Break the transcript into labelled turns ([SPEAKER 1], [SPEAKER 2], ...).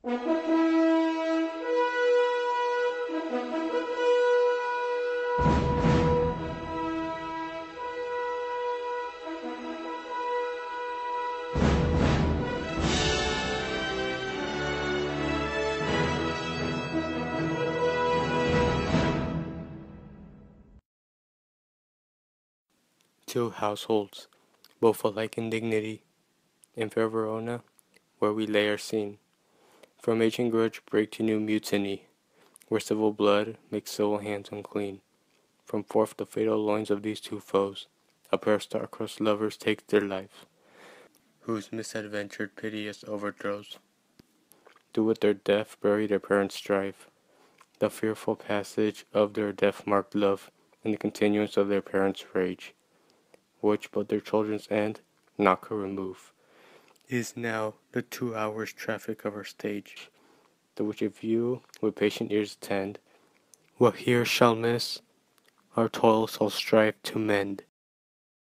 [SPEAKER 1] Two households, both alike in dignity, in fair Verona, where we lay our scene. From ancient grudge break to new mutiny, where civil blood makes civil hands unclean. From forth the fatal loins of these two foes, a pair of star-crossed lovers take their life, whose misadventured piteous overthrows do with their death bury their parents' strife, the fearful passage of their death-marked love, and the continuance of their parents' rage, which but their children's end naught could remove, is now the 2 hours traffic of our stage, the which if you with patient ears attend, what here shall miss, our toils shall strive to mend.